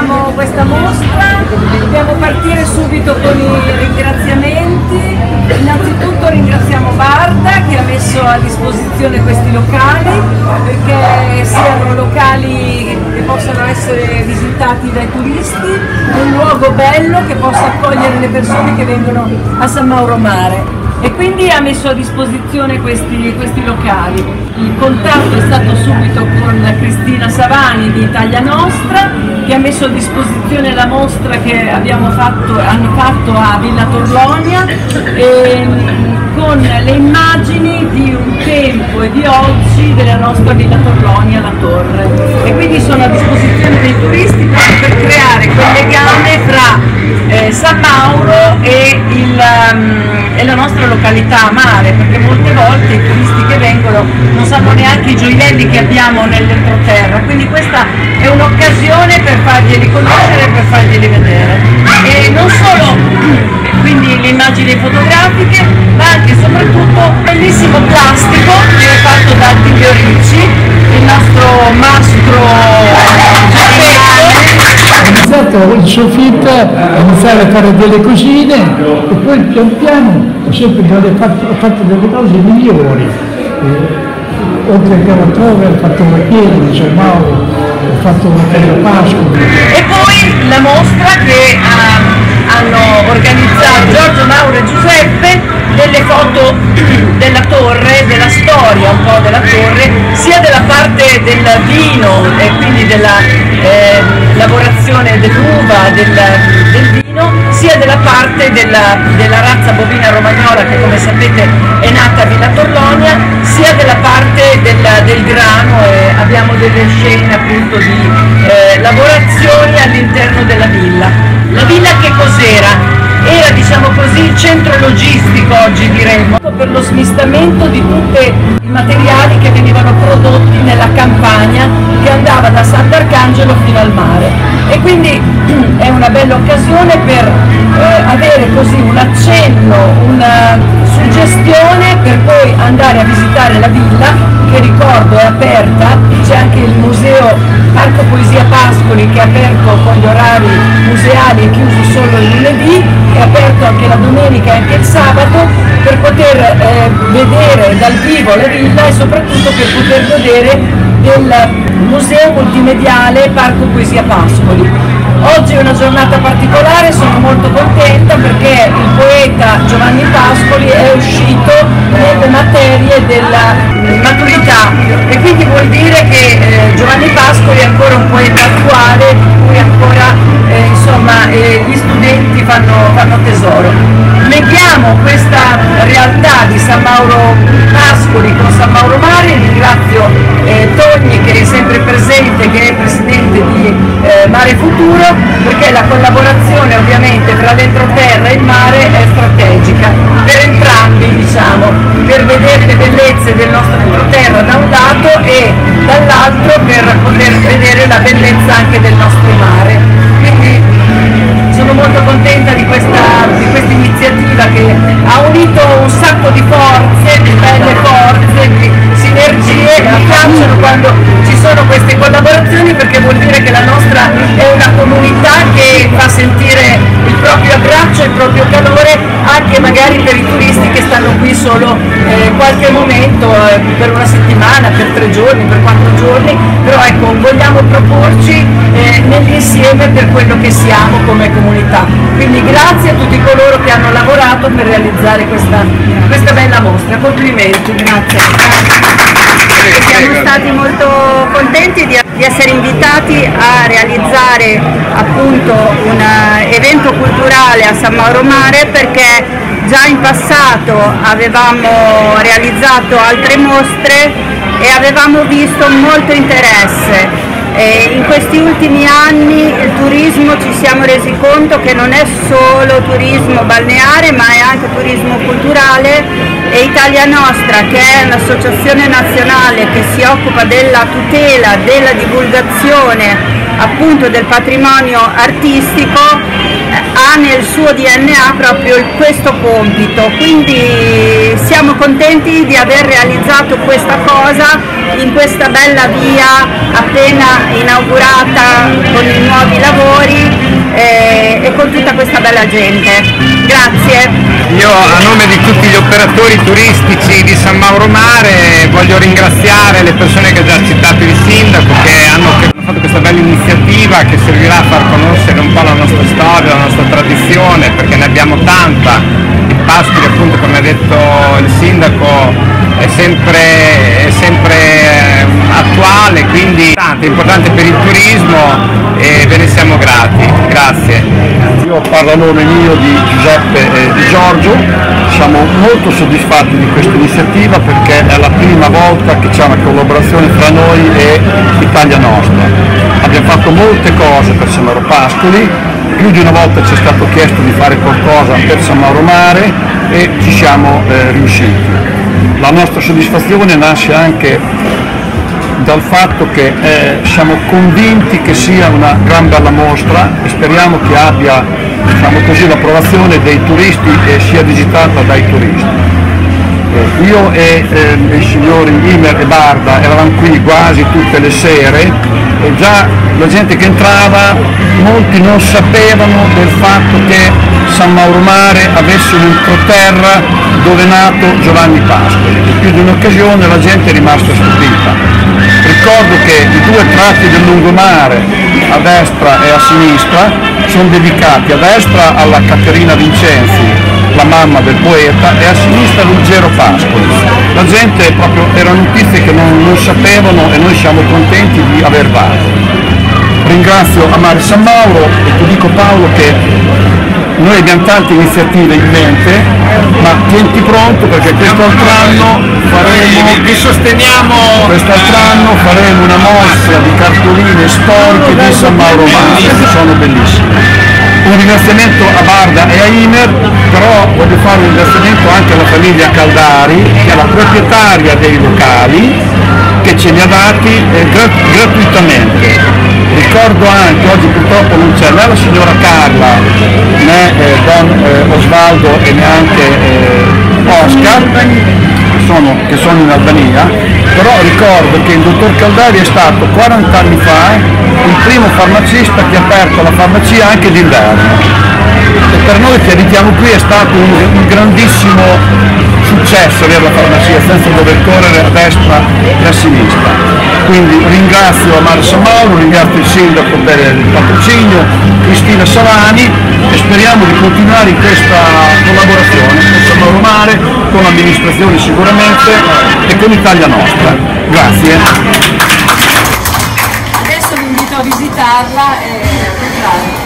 inauguriamo questa mostra. Dobbiamo partire subito con i ringraziamenti. Innanzitutto ringraziamo Barda che ha messo a disposizione questi locali perché siano locali che possano essere visitati dai turisti, un luogo bello che possa accogliere le persone che vengono a San Mauro Mare. E quindi ha messo a disposizione questi locali. Il contatto è stato subito con Cristina Savani di Italia Nostra, che ha messo a disposizione la mostra che hanno fatto a Villa Torlonia, con le immagini di un tempo e di oggi della nostra Villa Torlonia, la torre. E quindi sono a disposizione dei turisti proprio per creare quel legame tra San Mauro e la nostra località a mare, perché molte volte i turisti che vengono non sanno neanche i gioielli che abbiamo nell'entroterra, quindi questa è un'occasione per farglieli conoscere e per farglieli vedere. E non solo quindi le immagini fotografiche, ma anche e soprattutto un bellissimo plastico che è fatto da Attilio Ricci, il nostro mastro ho iniziato il soffitto a iniziare a fare delle cosine e poi pian piano ho sempre fatto delle cose migliori. Oltre che la torre ho fatto la chiesa di San Mauro, ho fatto la Caio Pascoli. E poi la mostra che hanno organizzato Giorgio, Mauro e Giuseppe, delle foto della torre, della storia un po' della torre, sia della parte del vino e quindi della lavorazione dell'uva, del vino, sia della parte della razza bovina romagnola che come sapete è nata a Villa Torlonia, sia della parte del grano, e abbiamo delle scene appunto di lavorazioni all'interno della villa. La villa che cos'era? Era, diciamo così, il centro logistico oggi diremmo, per lo smistamento di tutti i materiali che venivano prodotti nella campagna che andava da Sant'Arcangelo fino al mare. E quindi è una bella occasione per avere così un accenno, una suggestione per poi andare a visitare la villa, che ricordo è aperta. C'è anche il museo Parco Poesia Pascoli che è aperto con gli orari museali e chiuso solo il lunedì, è aperto anche la domenica e anche il sabato per poter vedere dal vivo la villa e soprattutto per poter godere del museo multimediale Parco Poesia Pascoli. Oggi è una giornata particolare, sono molto contenta perché il poeta Giovanni Pascoli è uscito nelle materie della maturità e quindi vuol dire che Giovanni Pascoli è ancora un poeta attuale di cui ancora gli studenti fanno tesoro. Leghiamo questa realtà di San Mauro Pascoli con San Mauro Mare. Ringrazio Togni che è sempre presente, che è presidente di Mare Futuro, perché la collaborazione ovviamente tra l'entroterra e il mare è strategica per entrambi, diciamo, per vedere le bellezze del nostro entroterra da un lato e dall'altro per poter vedere la bellezza anche del nostro mare. Quindi sono molto contenta di questa iniziativa che ha unito un sacco di forze, di belle forze, di sinergie. Mi piacciono quando ci sono queste collaborazioni perché vuol dire che la nostra è una comunità che fa sentire il proprio abbraccio, il proprio calore anche magari per i turisti che stanno qui solo qualche momento, per una settimana, per 3 giorni, per 4 giorni, però ecco, vogliamo proporci nell'insieme per quello che siamo come comunità. Quindi grazie a tutti coloro che hanno lavorato per realizzare questa bella mostra. Complimenti, grazie. Siamo stati molto contenti di essere invitati a realizzare appunto un evento culturale a San Mauro Mare, perché già in passato avevamo realizzato altre mostre e avevamo visto molto interesse. In questi ultimi anni il turismo, ci siamo resi conto che non è solo turismo balneare ma è anche turismo culturale, e Italia Nostra, che è un'associazione nazionale che si occupa della tutela, della divulgazione appunto del patrimonio artistico, ha nel suo DNA proprio questo compito, quindi siamo contenti di aver realizzato questa cosa in questa bella via appena inaugurata con i nuovi lavori e con tutta questa bella gente. Grazie. Io a nome di tutti gli operatori turistici di San Mauro Mare voglio ringraziare le persone che ha già citato il sindaco, che hanno fatto questa bella iniziativa che servirà a far conoscere un po' la nostra storia, la nostra tradizione, perché ne abbiamo tanta. Il Pascoli, appunto, come ha detto il sindaco, è sempre attuale, quindi è importante per il turismo e ve ne siamo grati. Grazie. Io parlo a nome mio, di Giuseppe e di Giorgio. Siamo molto soddisfatti di questa iniziativa perché è la prima volta che c'è una collaborazione fra noi e Italia Nostra. Abbiamo fatto molte cose per San Mauro Pascoli, più di una volta ci è stato chiesto di fare qualcosa per San Mauro Mare e ci siamo riusciti. La nostra soddisfazione nasce anche dal fatto che siamo convinti che sia una gran bella mostra e speriamo che abbia, diciamo così, l'approvazione dei turisti e sia visitata dai turisti. Io e i signori Imer e Barda eravamo qui quasi tutte le sere e già la gente che entrava, molti non sapevano del fatto che San Mauro Mare avesse un entroterra dove è nato Giovanni Pascoli. In più di un'occasione la gente è rimasta stupita. Ricordo che i due tratti del lungomare, a destra e a sinistra, sono dedicati a destra alla Caterina Vincenzi, la mamma del poeta, e a sinistra a Ruggero Pascoli. La gente proprio, erano notizie che non sapevano e noi siamo contenti di aver dato. Ringrazio Mare San Mauro e ti dico, Paolo, che noi abbiamo tante iniziative in mente, ma tienti pronto perché quest'altro anno faremo una mostra di cartoline storiche di San Mauro Mare, che sono bellissime. Un ringraziamento a Barda e a Imer, però voglio fare un ringraziamento anche alla famiglia Caldari, che è la proprietaria dei locali, che ce li ha dati gratuitamente. Ricordo anche, oggi purtroppo non c'è né la signora Carla, né Don Osvaldo e neanche Oscar, che sono in Albania, però ricordo che il dottor Caldari è stato 40 anni fa il primo farmacista che ha aperto la farmacia anche d'inverno. E per noi che abitiamo qui è stato un grandissimo successo avere la farmacia senza dover correre a destra e a sinistra. Quindi ringrazio Mare San Mauro, ringrazio il sindaco per il patrocinio, Cristina Savani, e speriamo di continuare in questa collaborazione con San Mauro Mare, con l'amministrazione sicuramente e con Italia Nostra. Grazie. Adesso vi invito a visitarla e a comprare.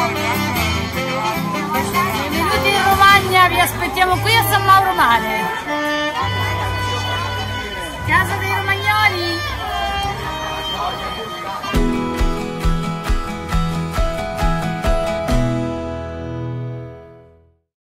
Benvenuti in Romagna, vi aspettiamo qui a San Mauro Mare.